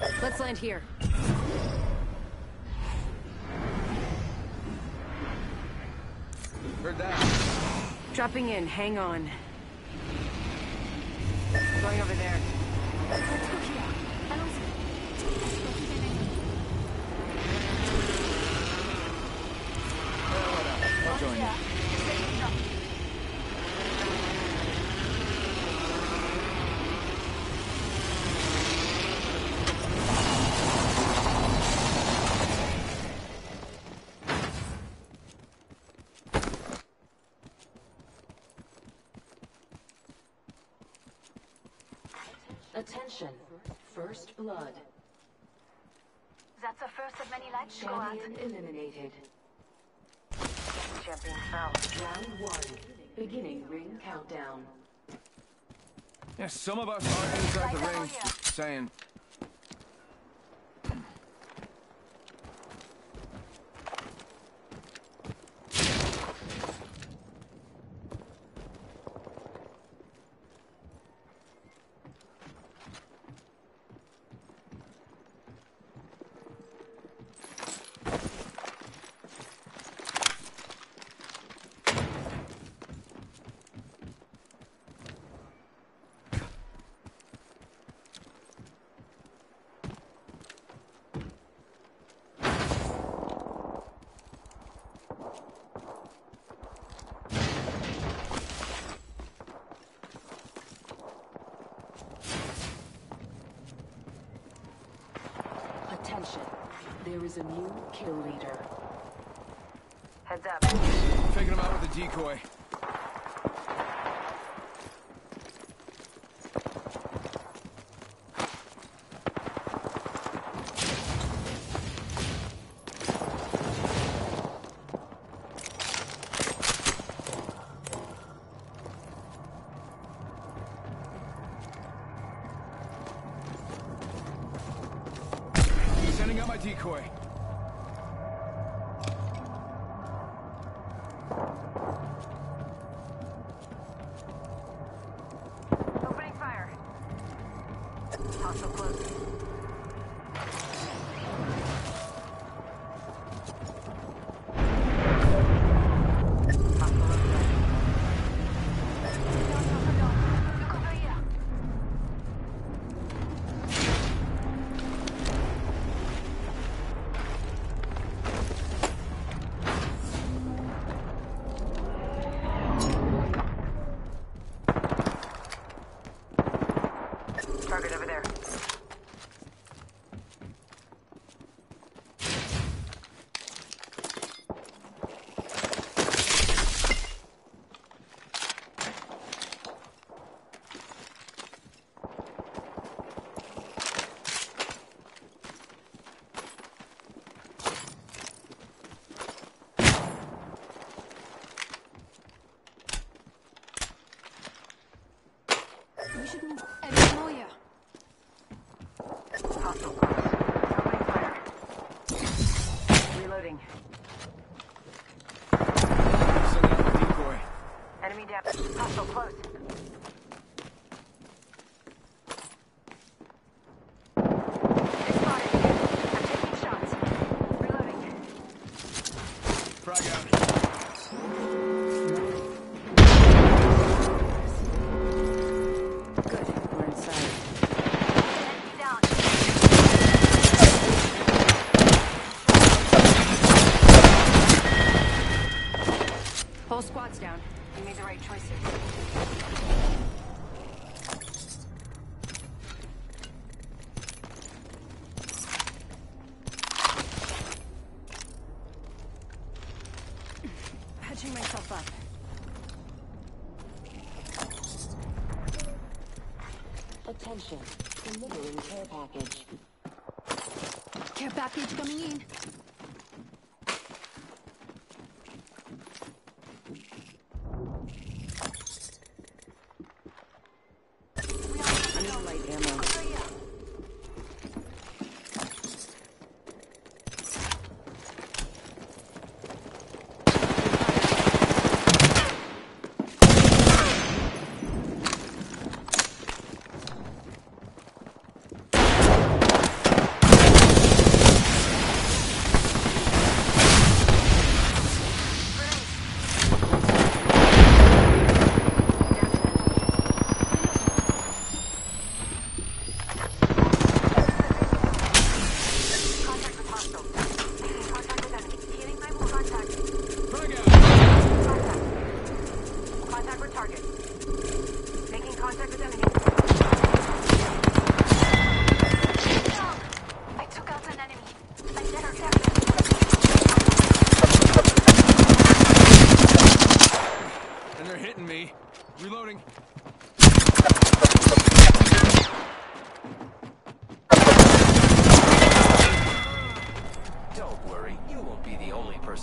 Let's land here. Heard that. Dropping in, hang on. Going over there. I'll join you. Attention, first blood. That's the first of many lights to go out. Champion eliminated. Champion fell. Round 1. Beginning ring countdown. Yeah, some of us are inside the ring. Just saying. Attention, there is a new kill leader. Heads up. Faking him out with a decoy. Sending out my decoy. Opening fire. Hostile close. Target over there. We should move. Paranoia. Hostile close. Opening fire. Reloading. Sending out my decoy. Enemy down. Hostile close. They spotted me. I'm taking shots. Reloading. Frag out. Good, we're inside. Enemy down. Whole squad's down. You made the right choices. Patching myself up. Attention, delivering care package. Care package coming in. I need light ammo.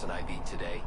person I beat today.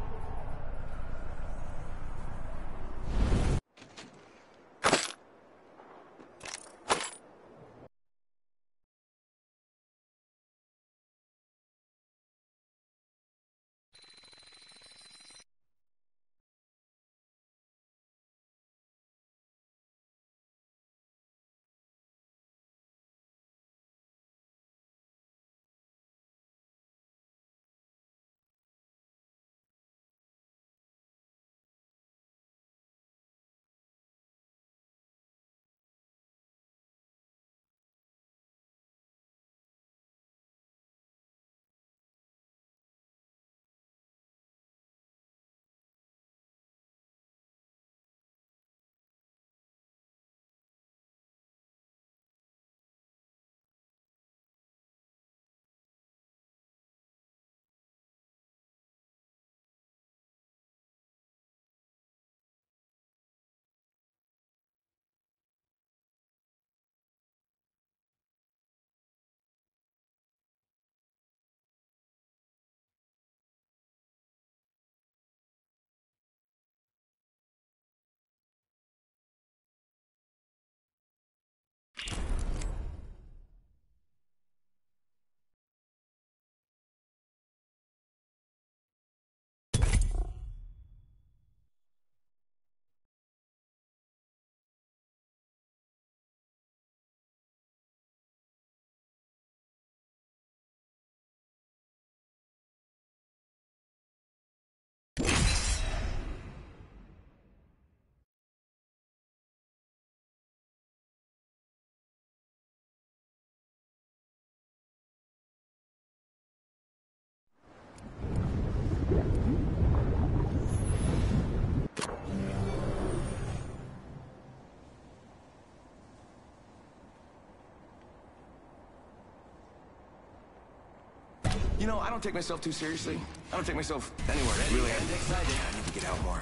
You know, I don't take myself too seriously. I don't take myself anywhere, really. And excited. I need to get out more.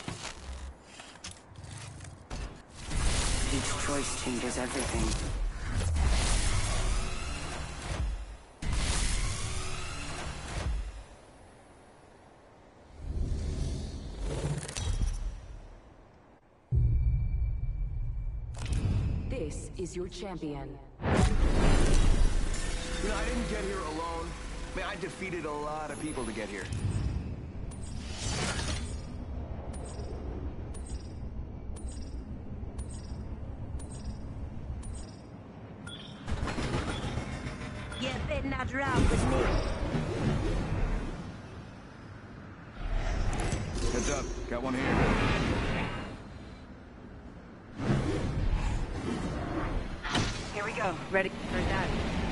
Each choice changes everything. This is your champion. You know, I didn't get here alone. Man, I defeated a lot of people to get here. You better not round with me. Heads up, got one here. Here we go. Ready for that.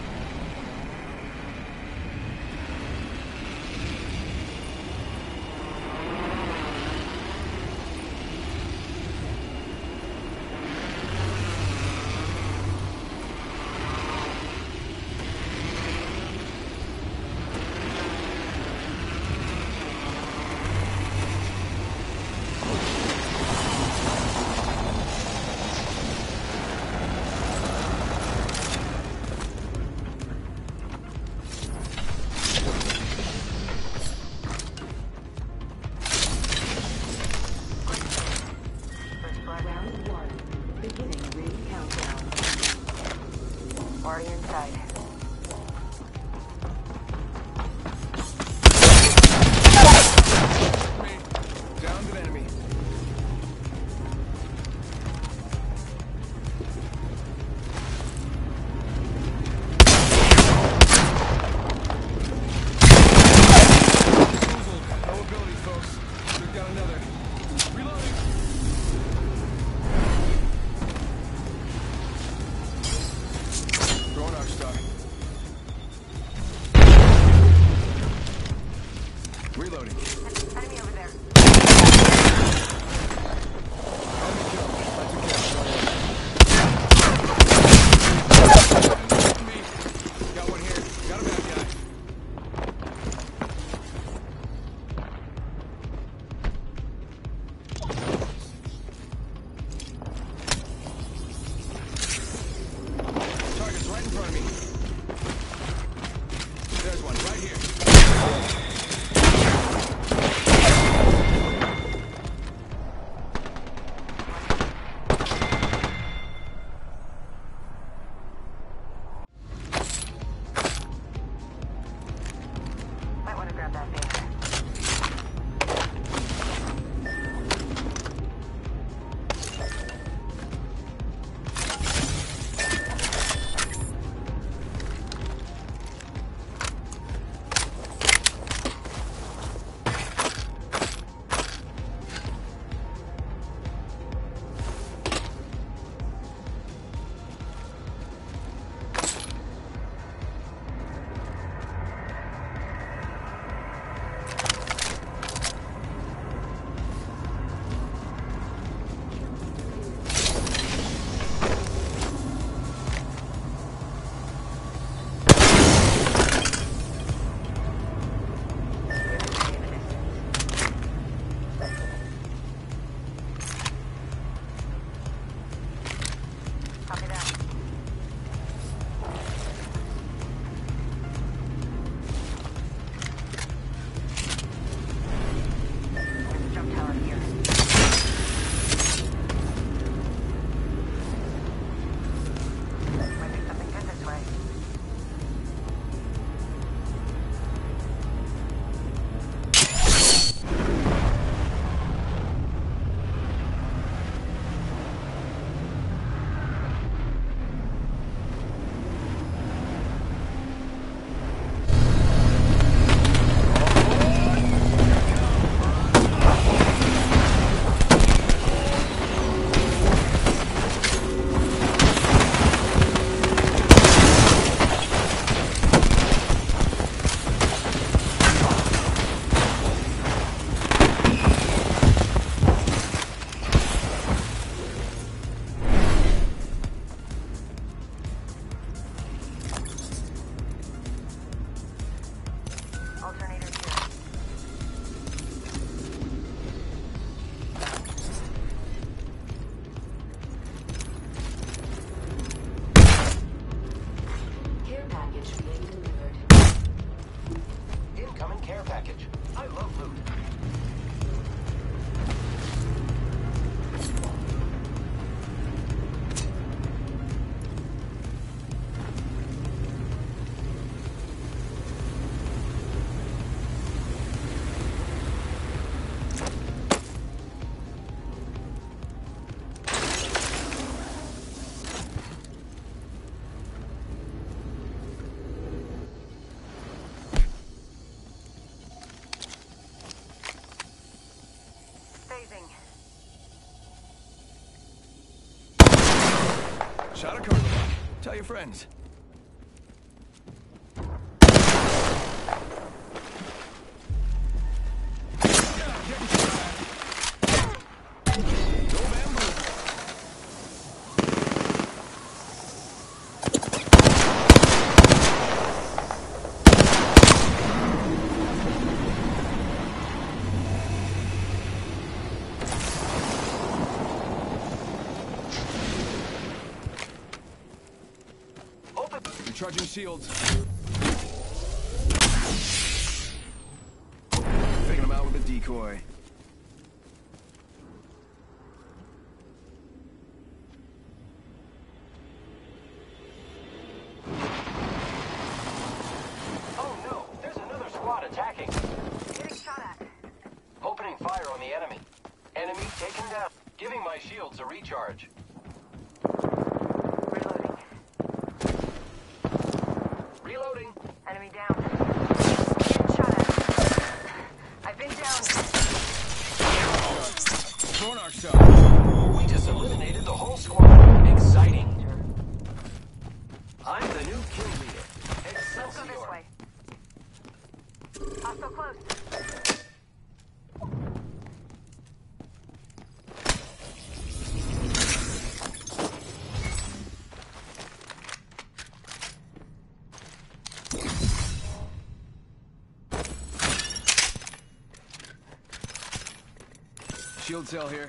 Round one. Beginning ring countdown. Already inside. Downed an enemy. No ability, folks. Took down another. Reloading. Throwing our stuff. Reloading. Enemy over there. Enemy kill. That's okay. Me. Got one here. Got a bad guy. Target's right in front of me. There's one right here. package. I love loot. Shot a cargo. Tell your friends. Recharging shields. Taking them out with a decoy. Oh no, there's another squad attacking. Getting shot at. Opening fire on the enemy. Enemy taken down. Giving my shields a recharge. Reloading. Reloading. Enemy down. Getting shot at. I've been down. Sonar shot. We just eliminated the whole squad. Exciting. I'm the new kill leader. Let's go this Excelsior. way. Hostile close. Shield cell here.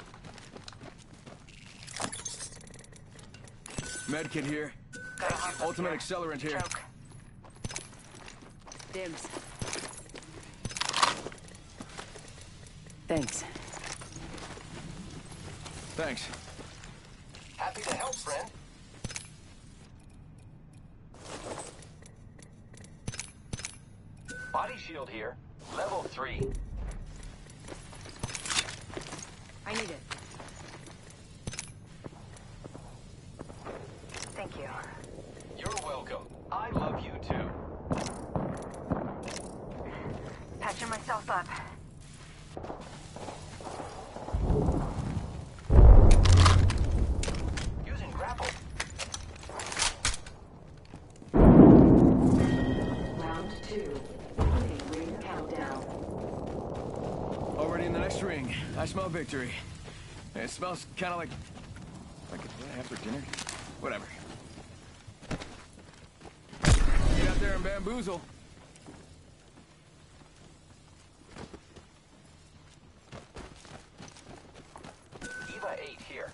Medkit here. Ultimate accelerant here. Choke. Dims. Thanks. Thanks. Happy to help, friend. Body shield here. Level 3. I need it. Thank you. You're welcome. I love you too. Patching myself up. Using grapple. Round 2. Beginning ring countdown. Already in the next ring. I smell victory. It smells kind of like after dinner. Whatever. Get out there and bamboozle. Eva 8 here.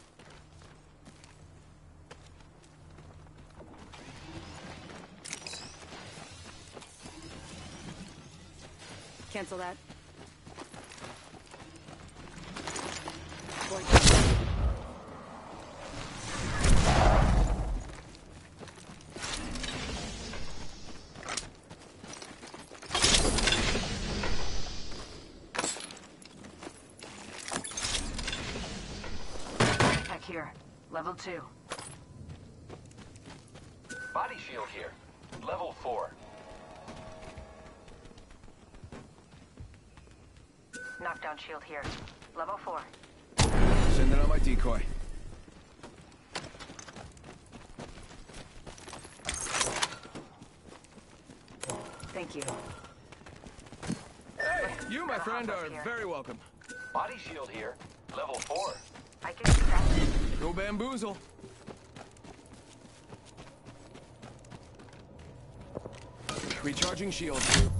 Cancel that. Going. Tech here. Level 2. Body shield here. Level 4. Knockdown shield here. Level 4. Sending out my decoy. Thank you. Hey, you, my friend, are very welcome. Body shield here. Level 4. I can do that. Go bamboozle. Recharging shield.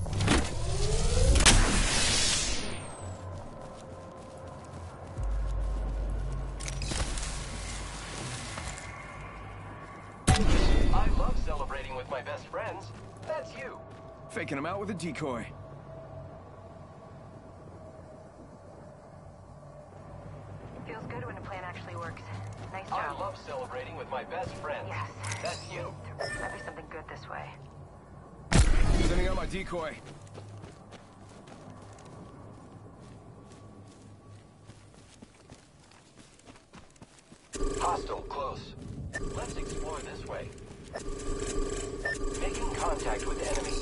I love celebrating with my best friends. That's you. Faking him out with a decoy. works. Nice I job. love celebrating with my best friends. Yes. That's you. Might be something good this way. Sending out my decoy. Hostile close. Let's explore this way. Making contact with enemy.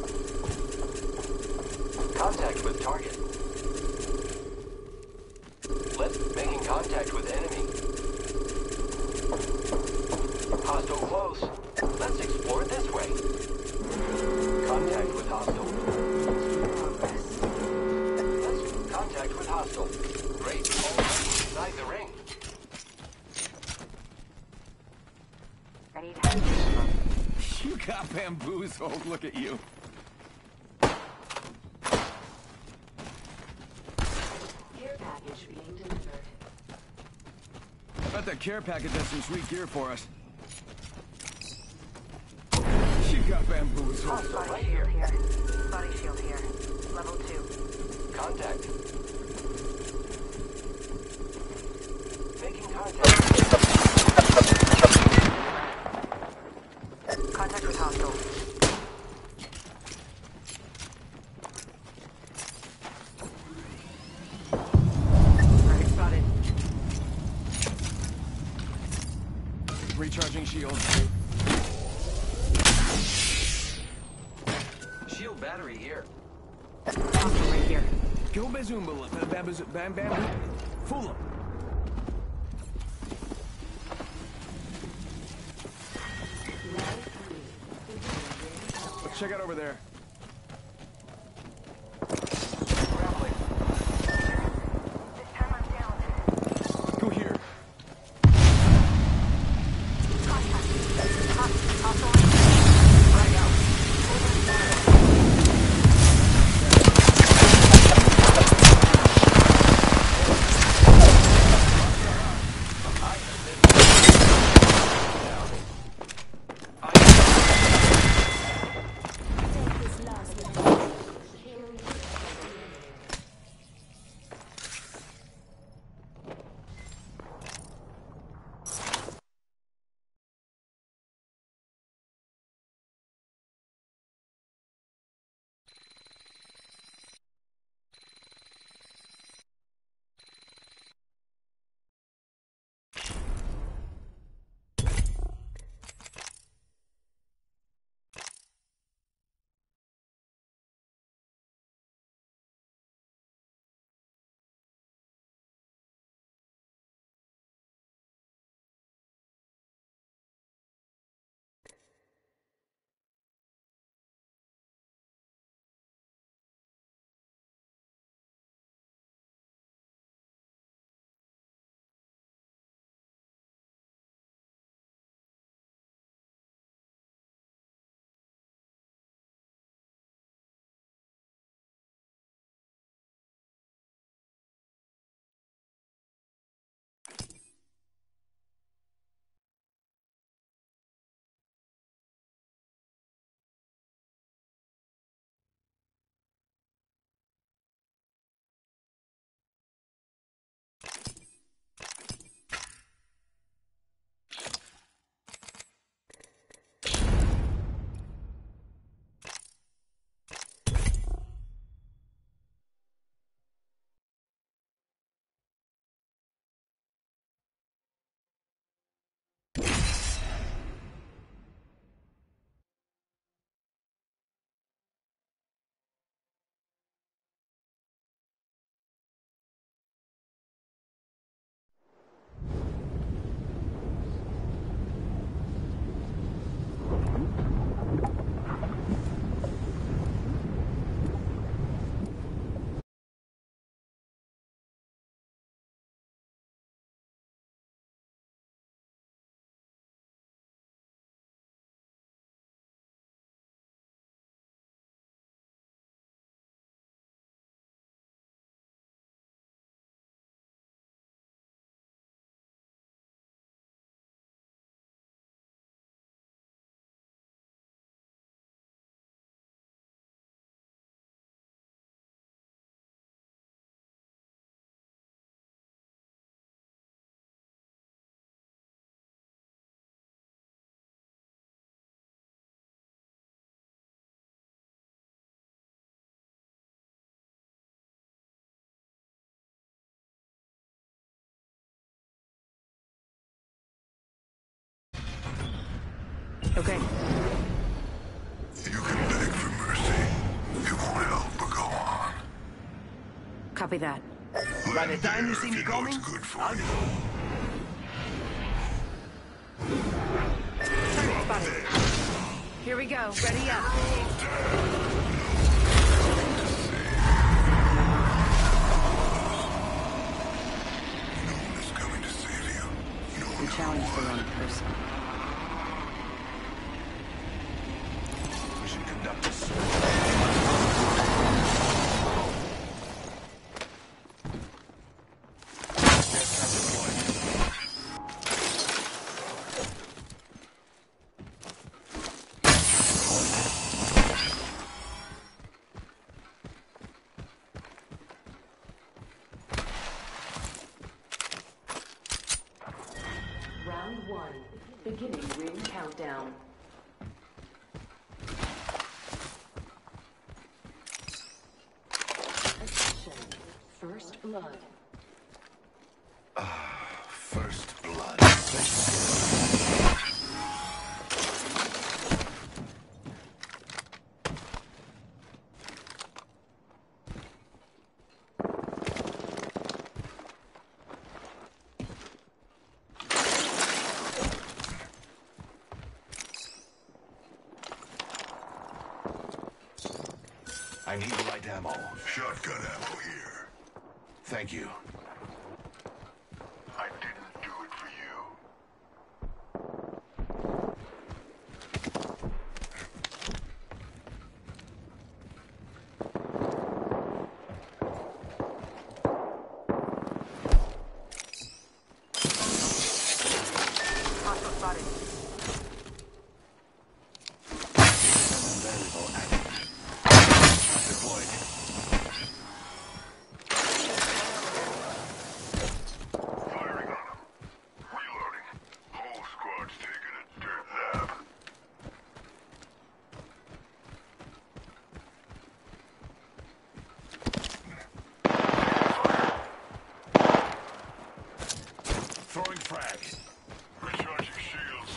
Contact with target. Making contact with enemy. Hostile close. Let's explore this way. Contact with hostile. Let's contact with hostile. Great. Already inside the ring. I need help. You got bamboozled. Look at you. Care package being delivered. I bet that care package has some sweet gear for us. You got bamboozled. Body shield here. Body shield here. Level 2. Contact. Making contact. Contact with hostile. Target spotted. Recharging shield. Shield battery here. Hostile right here. Go Bazoomba. Bam. Fool him. Let's check out over there. Grappling. This time I'm down. Go here. Hostile. Frag out. Okay. You can beg for mercy. It won't help but go on. Copy that. By the time you see If me you know coming, it's good for I'll you. Target spotted. Here we go. Ready up. No one is coming to save you. No You one challenged the wrong person. We should conduct a search. Round 1. Beginning ring countdown. Attention. First blood. First blood. I need light ammo. Shotgun ammo here. Thank you. I didn't do it for you. Hostile spotted. Variable active. Deployed. Firing on him. Reloading. Whole squad's taking a dirt nap. Throwing frag. Recharging shields.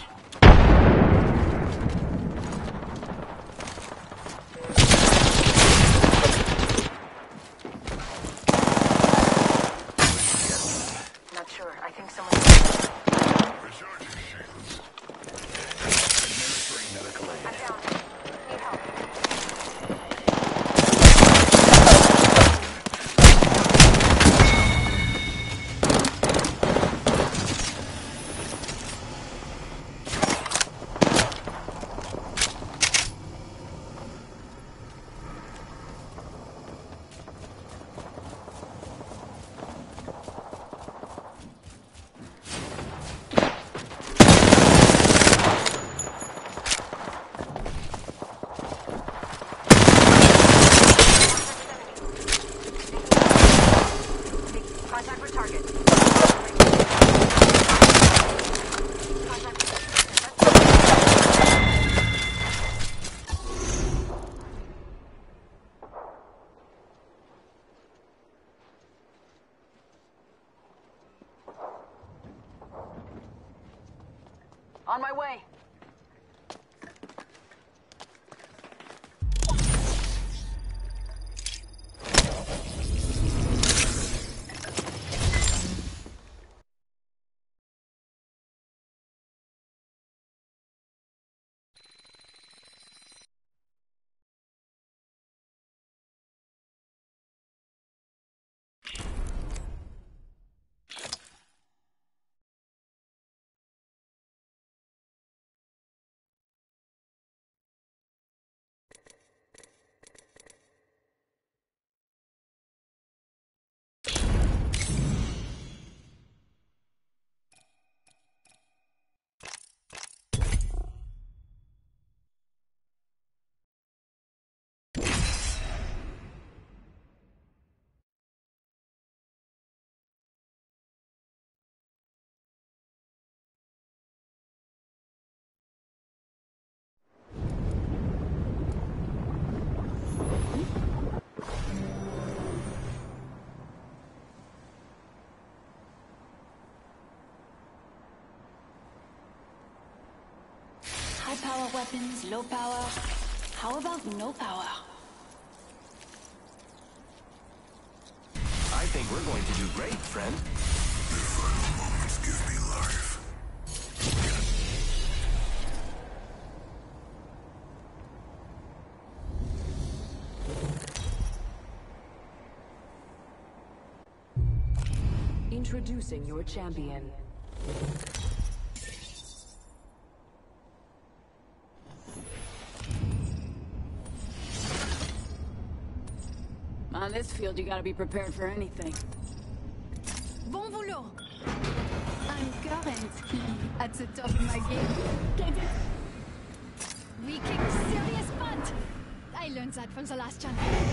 Not sure. I think someone. Recharging shields. Administering medical aid. I'm down. Need help. Contact with target. Contact with On my way. power weapons, low power. How about no power? I think we're going to do great, friend. The final moments give me life. Introducing your champion. On this field, you gotta be prepared for anything. Bon boulot! I'm current at the top of my game. Get it? We kicked serious butt! I learned that from the last champion.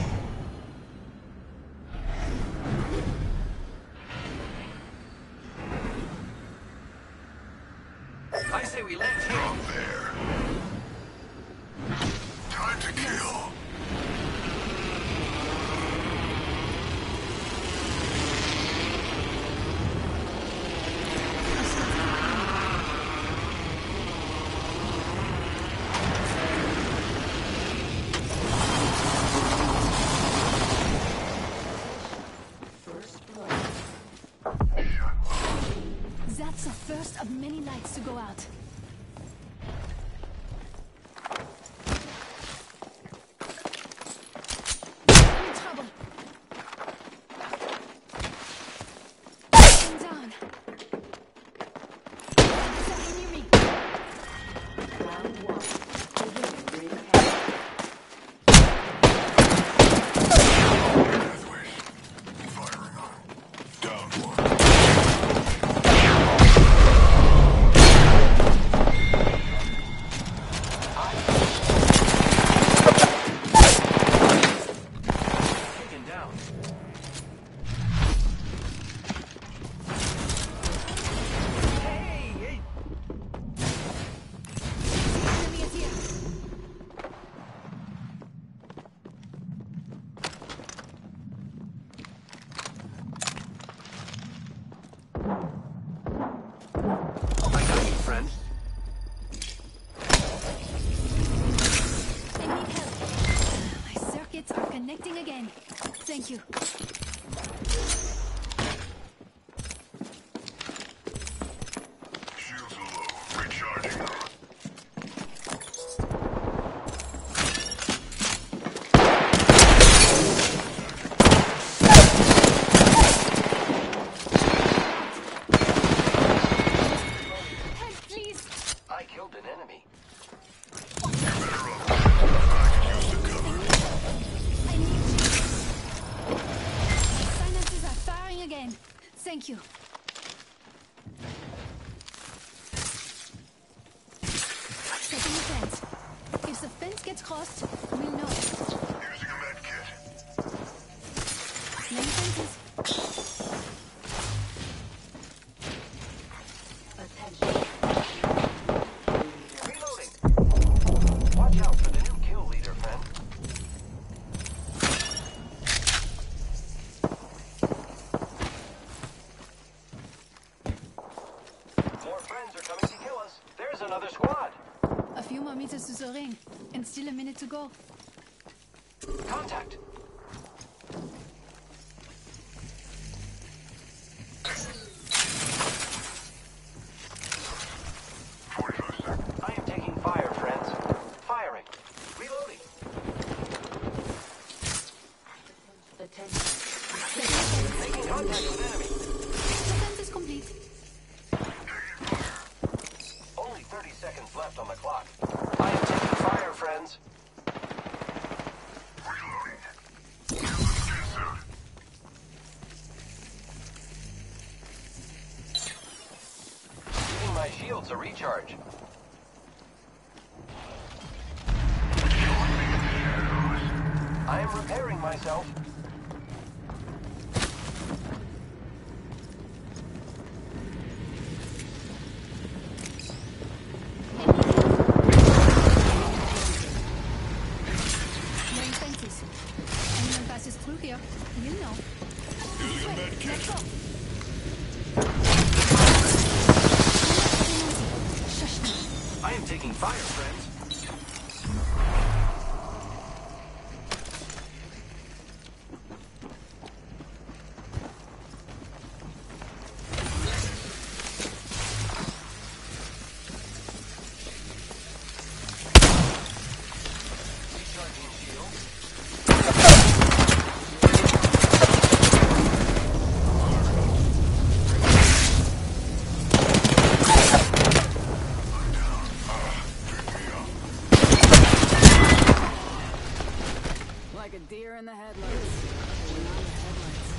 I say we land here. Drop there. Time to kill. That's the first of many lights to go out. I'm in trouble. I'm down. Something near me. Round one. Beginning ring count. Death wish. Firing on. Down one. Taken down. Hey! Enemy is here. I got you, friend. I need help. My circuits are connecting again. Thank you. Shields are low. Recharging. Help, please. I killed an enemy. You're better off. I could use the cover. I need you. Silences are firing again. Thank you. Setting the fence. If the fence gets crossed, we'll know. Using a med kit. Laying fences. Attention. Reloading. Watch out for the new kill leader, friend. More friends are coming to kill us. There's another squad. A few more meters to the ring, and still a minute to go. Contact. I am taking fire, friends. Firing. Reloading. Attention. Making contact with enemy. The fence is complete. Only 30 seconds left on the clock. I am taking fire, friends. Reloading. Kill the skin suit. Giving my shields a recharge. I am repairing myself. Laying fences. Anyone passes through here, you'll know. Using a med kit. Let's go. Shush now. I am taking fire, friends. like a deer in the headlights. We're not the headlights.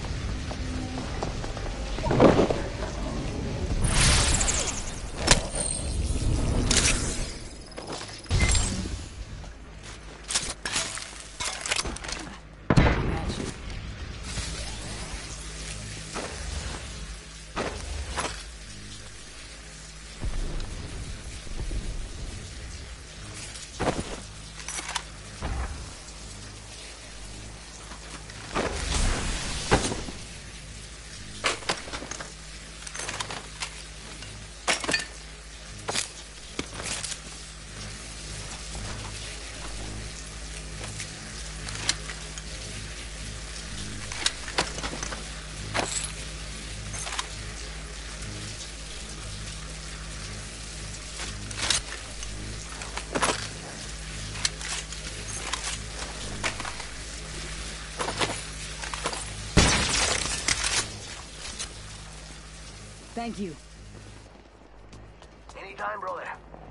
Thank you. Anytime, brother.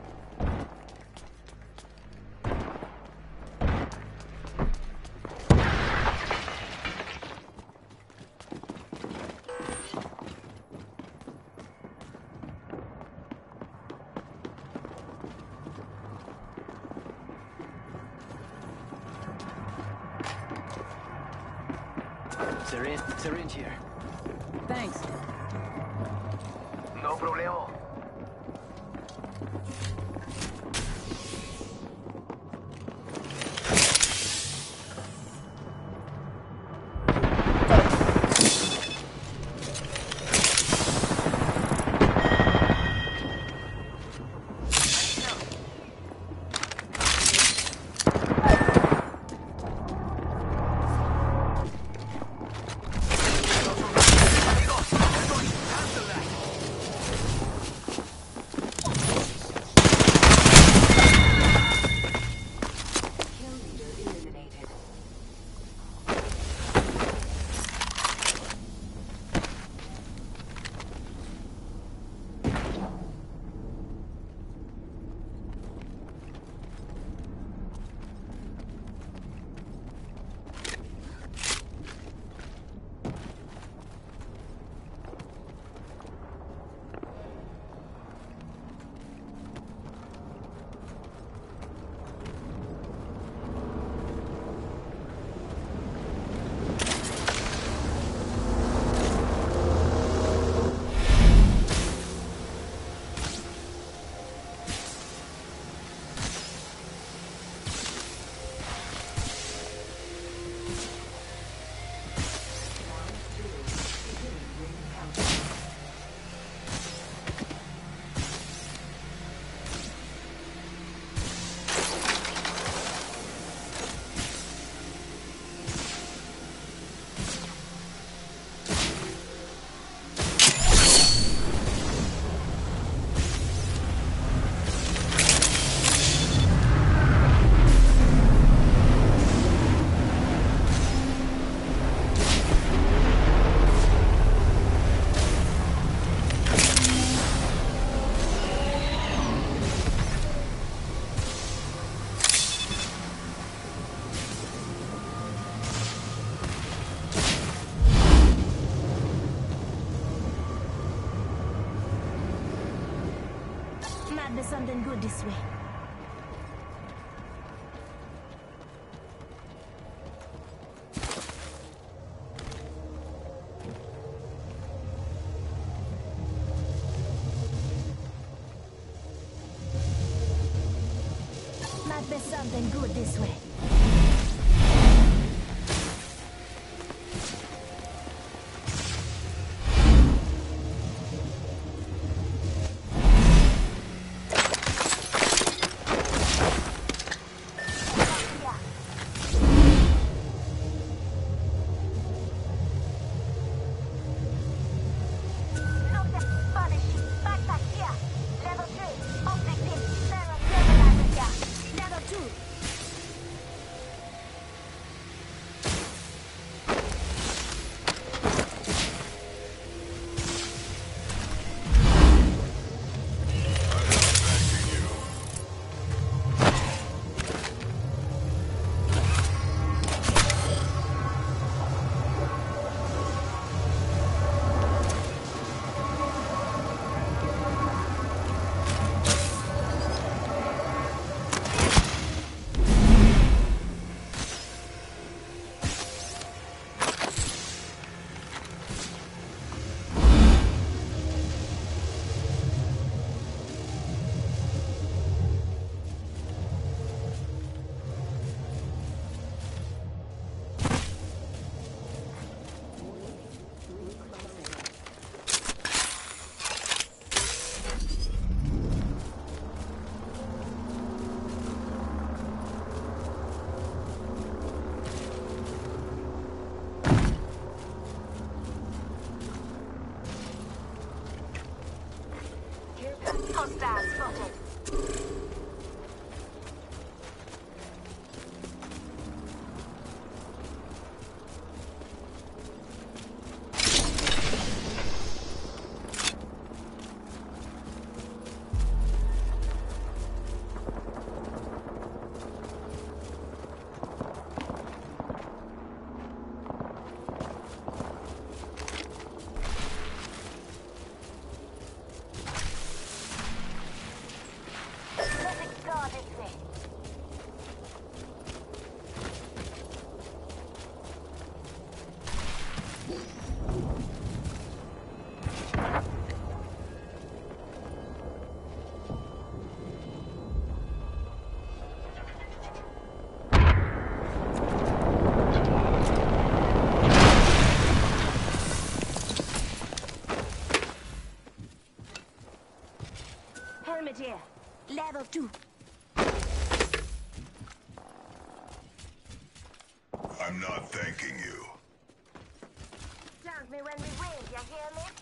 Syringe here. Thanks. No problemo. Might be something good this way. Might be something good this way. too. I'm not thanking you. Thank me when we win, you hear me?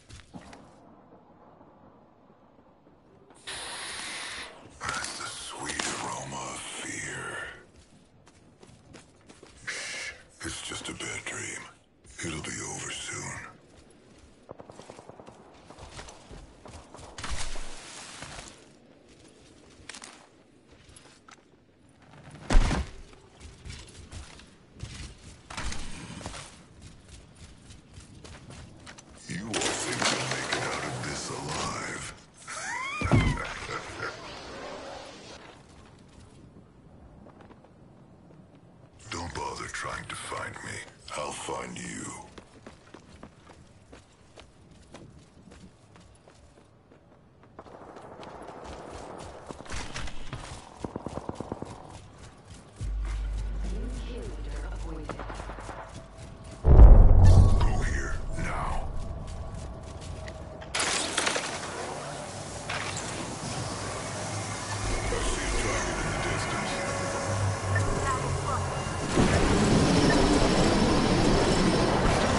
That's the sweet aroma of fear. Shh, it's just a bad dream. It'll be over soon. You all think you'll make it out of this alive. Don't bother trying to find me. I'll find you. Go here, now. I see a target in the distance.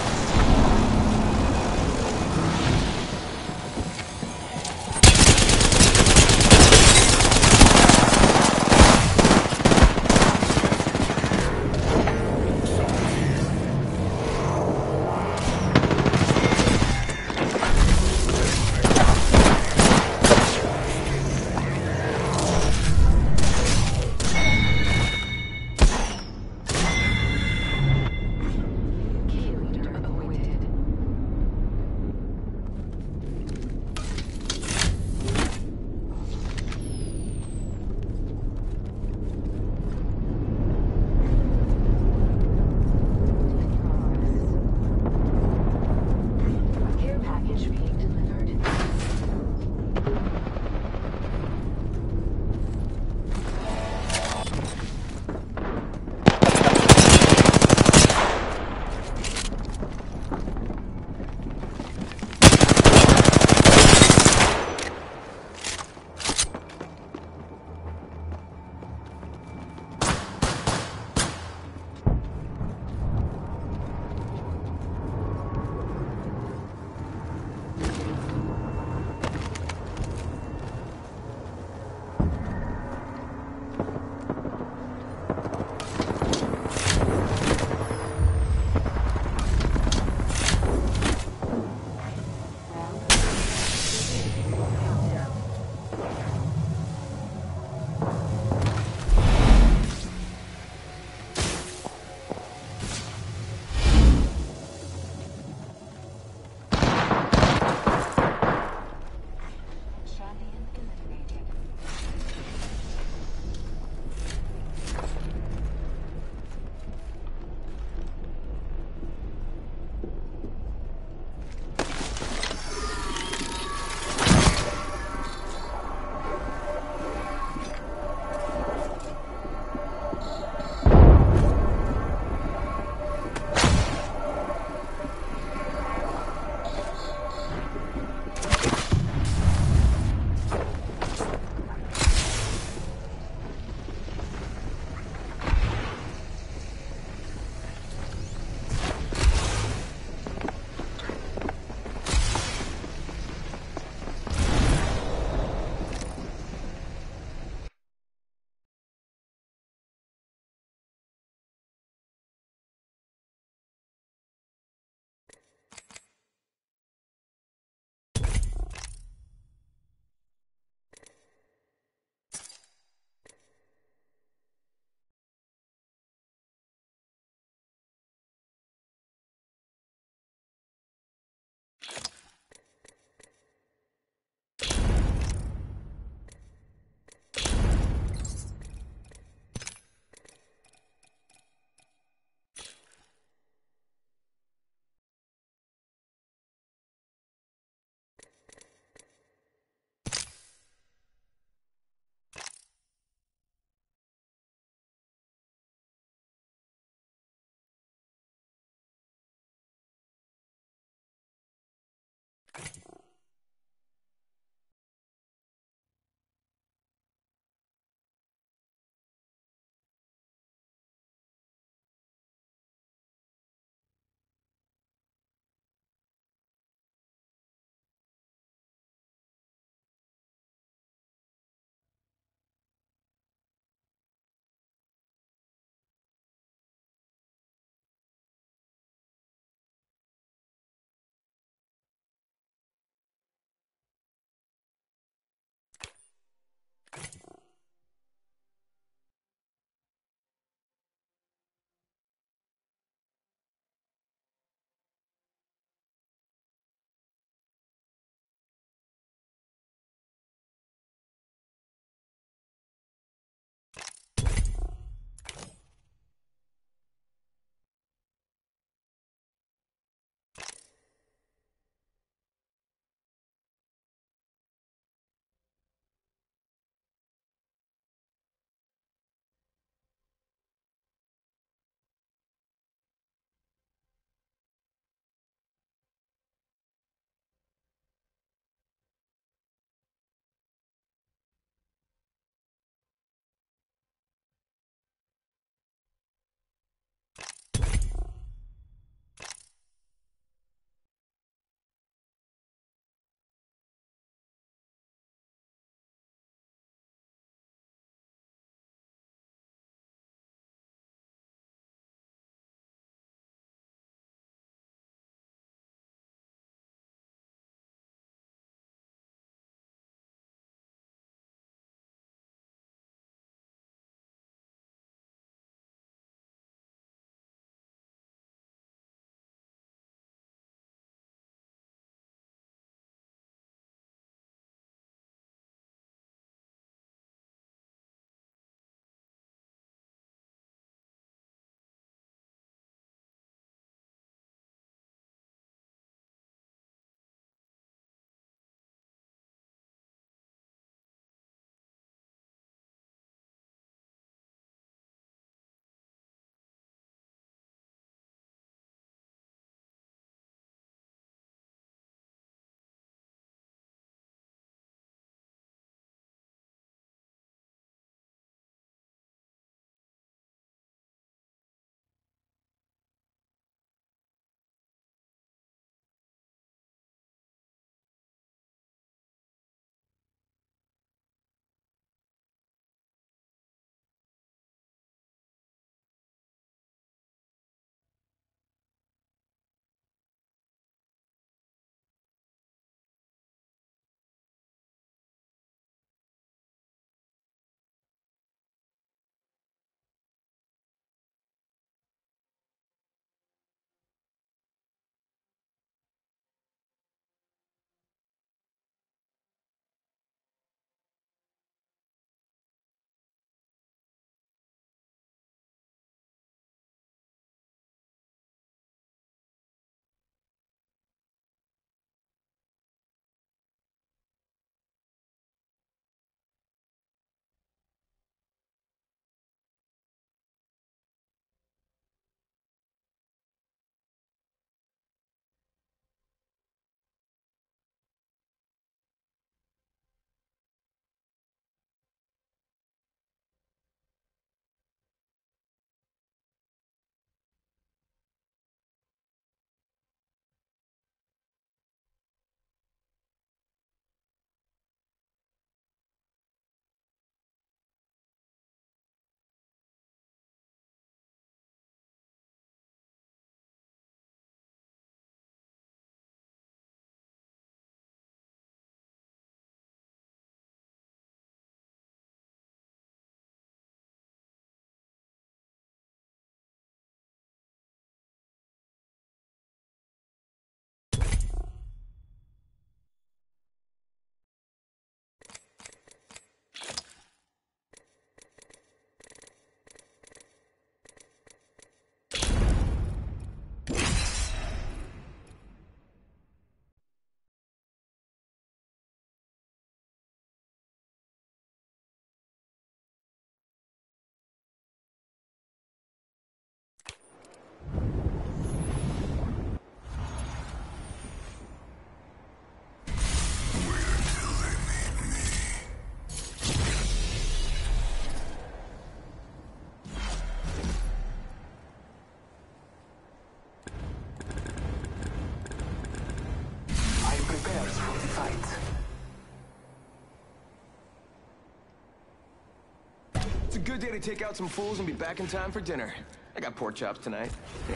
day to take out some fools and be back in time for dinner. I got pork chops tonight. Yeah.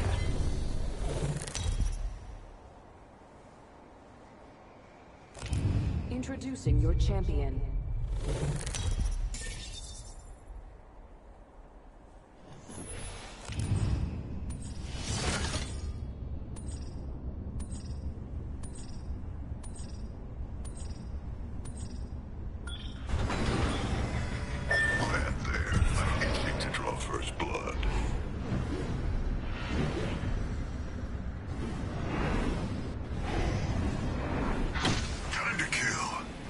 Introducing your champion. Land there. I'm itching to draw first blood. Time to kill.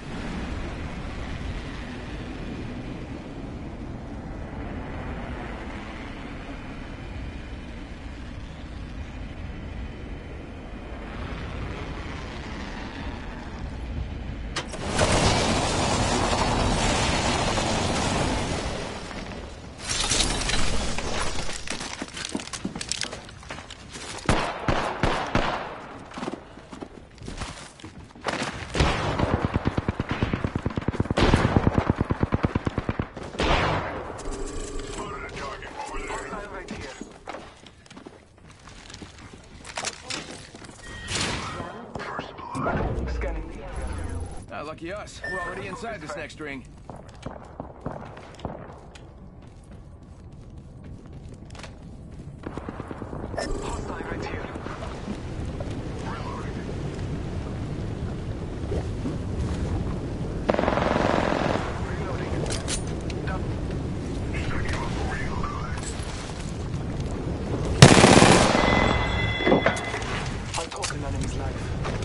Spotted a target over there. Right here. First blood. Scanning the area. Lucky us. We're already inside this next ring. Hostile right here. Reloading. Done. Stuck you up real good. I'll talk an enemy's life.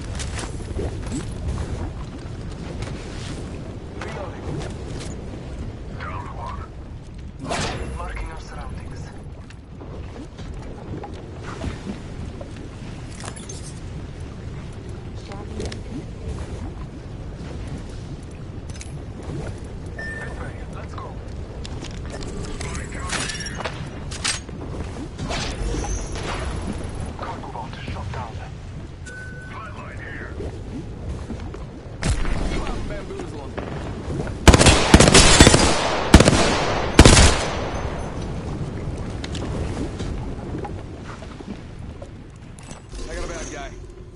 Reloading. Down one. Marking our surroundings. This way. Let's go. Body count here. Cargo vault shut down. Flatline here. Come on, bamboozle 'em. I got a bad guy.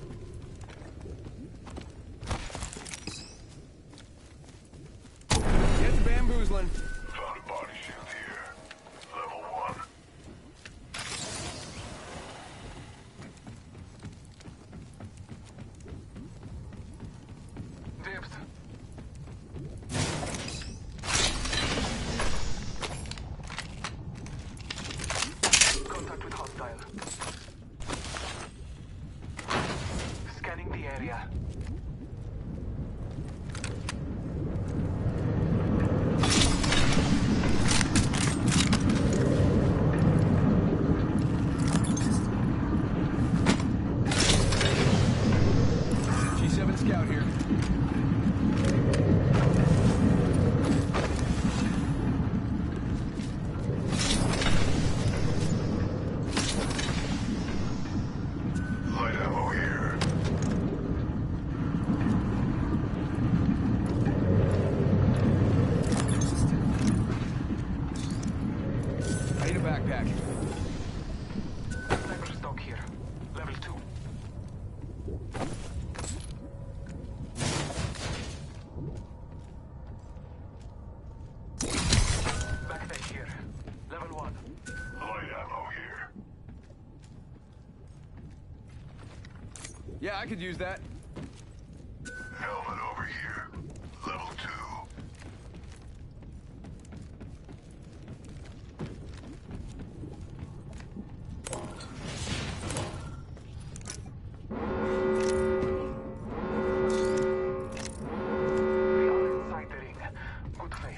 Get bamboozling. Found a body shield here. Level 1. Dibs. Contact with hostile. Scanning the area. G7 scout here. Light ammo here. I need a backpack. Sniper stock here. Level 2. Backpack here. Level 1. Light ammo here. Yeah, I could use that. Helmet over here. Level 2. We are inside the ring. Good faith.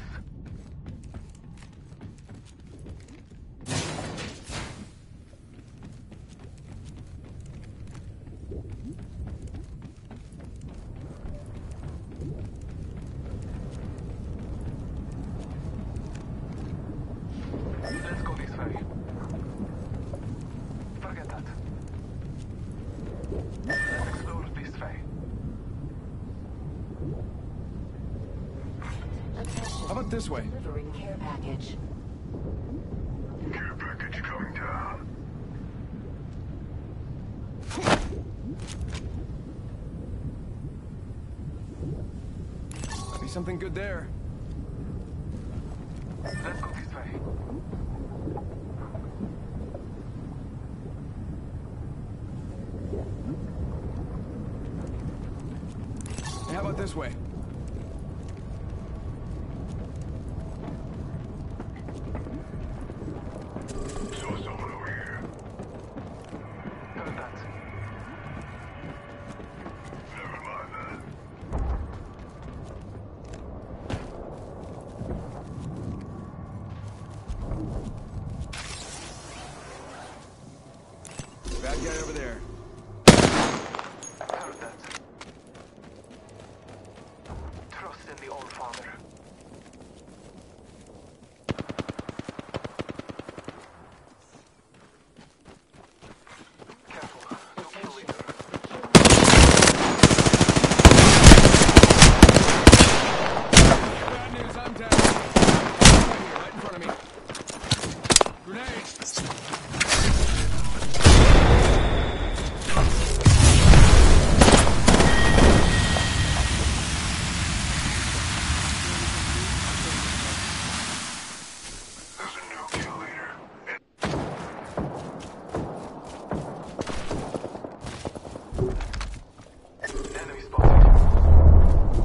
Let's go this way. Forget that. Let's explore this way. How about this way? Delivering care package. something good there. Let's go this way. Hey, how about this way? Saw someone over here. Heard that. Never mind that. Bad guy over there. Heard that. Trust in the All Father. Careful, no kill leader. Bad news, I'm down. Right here, right in front of me. Grenade! There's a new kill leader. Enemy spotted.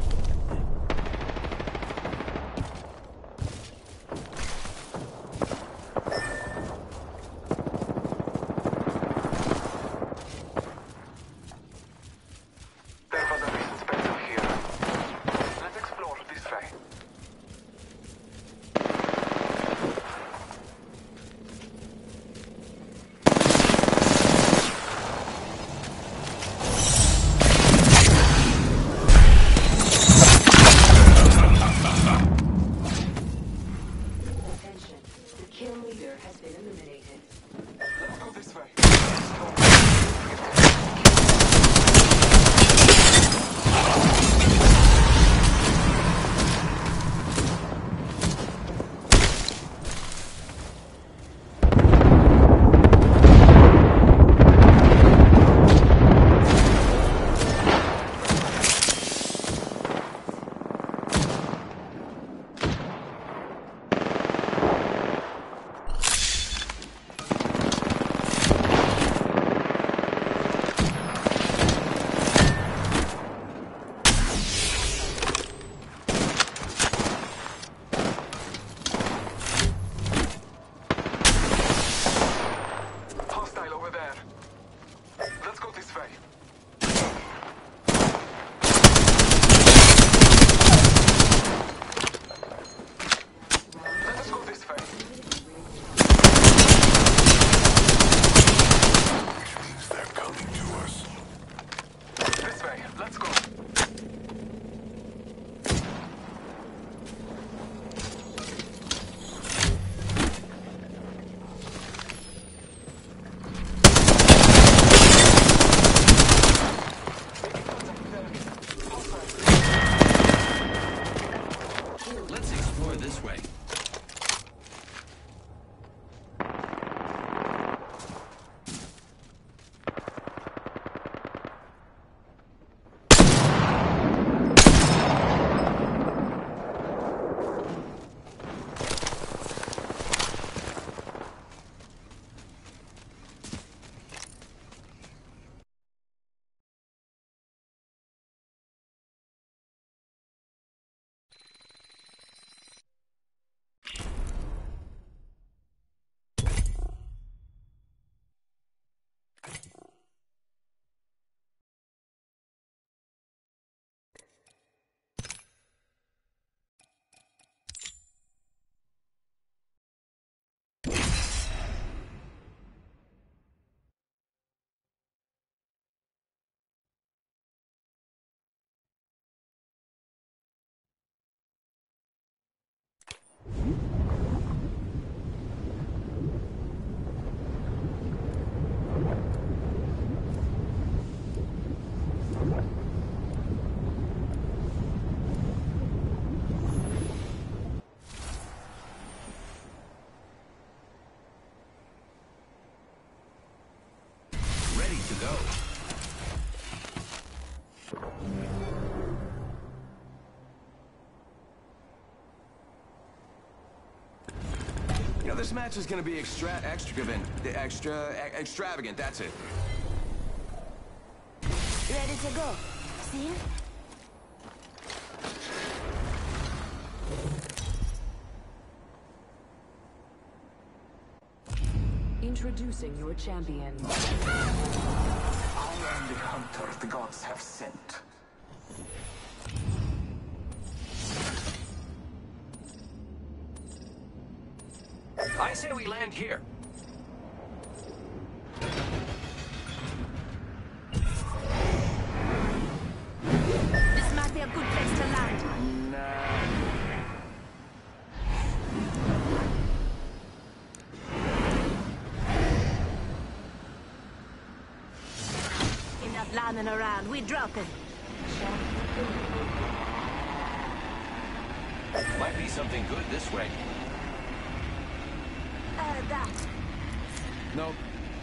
There was a recent special here. Let's explore this way. Attention. The kill leader has been eliminated. Let's go this way. this match is gonna be extravagant. That's it. Ready to go. See? Introducing your champion. I am the hunter the gods have sent. I say we land here. This might be a good place to land. Enough landing around. We're dropping. Might be something good this way. That. Nope.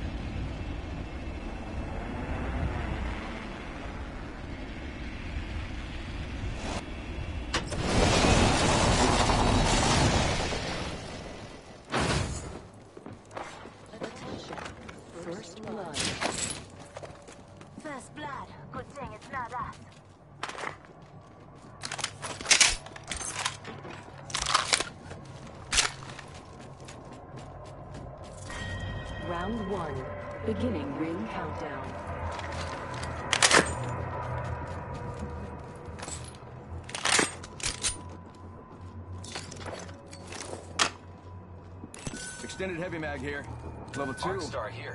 Attention. First blood. First blood. Good thing it's not us. Round 1. Beginning ring countdown. Extended heavy mag here. Level 2. Arcstar here.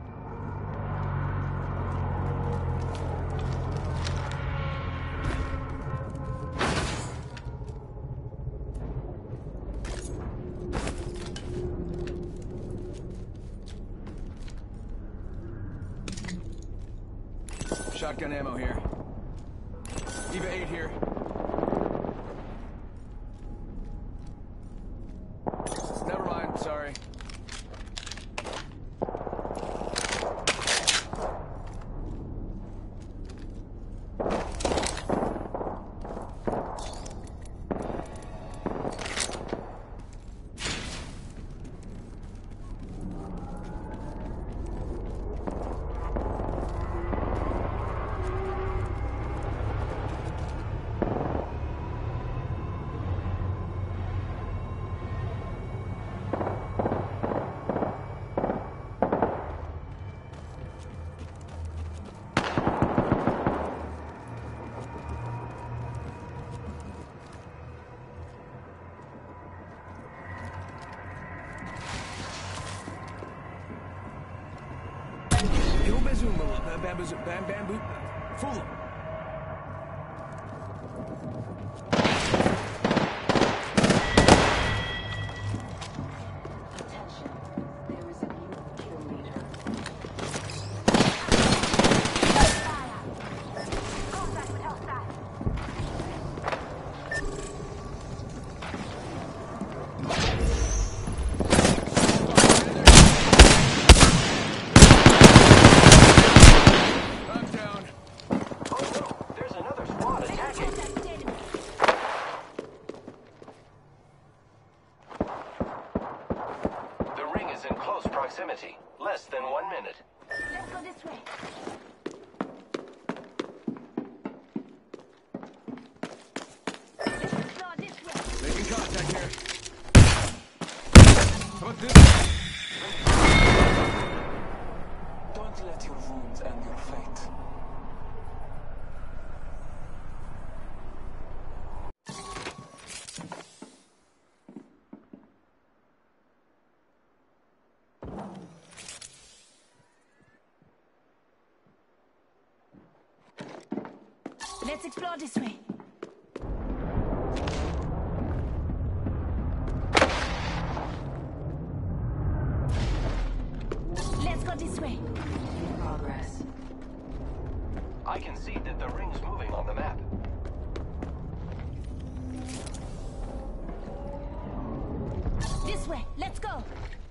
Shotgun ammo here. Eva 8 here. Never mind, sorry. Bamboo. Fool him. Attention. There is a new kill leader. Contact with hostile. Proximity. Less than 1 minute. Let's go this way. Let's explore this way. Making contact here. How about this? Don't let your wounds end your fate. Let's explore this way. Let's go this way. Progress. I can see that the ring's moving on the map. This way. Let's go.